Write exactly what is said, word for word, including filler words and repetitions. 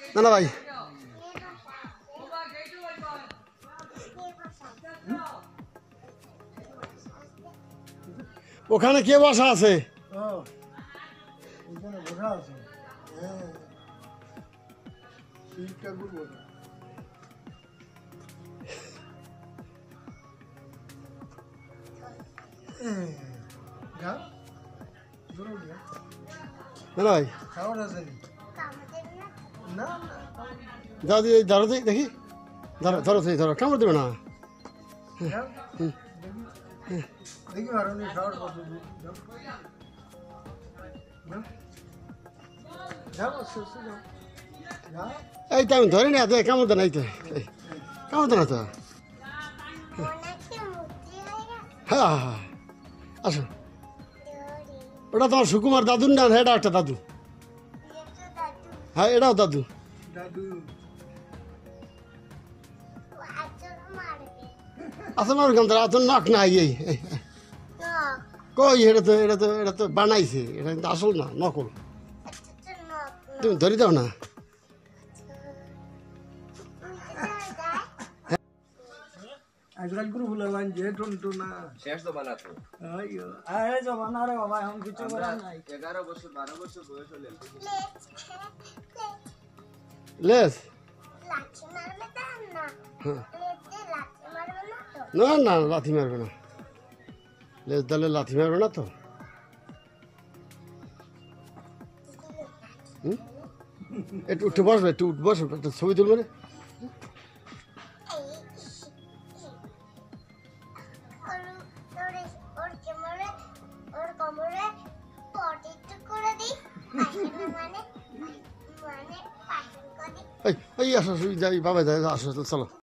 না না ভাই ওখানে কে বসা আছে না ভাই দাও দিয়ে ধরো দেখি ধরো ধরো সেই ধরো কামড় দেবে না এই তো আমি ধরি না কামড় দেয় নাই তো কামড় দেয় না তো হ্যাঁ হ্যাঁ আসো ওটা তোমার সুকুমার দাদুর না এটা একটা দাদু হ্যাঁ এটাও দাদু আসলে আমার গান তো নাক নাই এই কই এটা তো এটা তো এটা তো বানাইছে এটা কিন্তু আসল না নকল তুমি ধরি দাও না আজকাল গুরু ভুলাবান যে টন্টু না শেষ তো বানাতো আইয়ো আরে জমানা রে বাবা এখন কিছু করার নাই এগারো বছর বারো বছর বয়স হলে লেস লাঠি মারবে তা না হ্যাঁ লেজে লাঠি মারবে না তো না না লাথি মারবে না লেস দালে লাথি মারবে না তো হুম একটু উঠে বসবে একটু উঠে বসবে একটা ছবি তুলবে রে ওর ওর ওর কোমরে ওর কোমরে পটি একটু করে দিই পাশে মানে মানে পাশে করে দিই এই এই আসো যাই বাবা যাই আসো চলো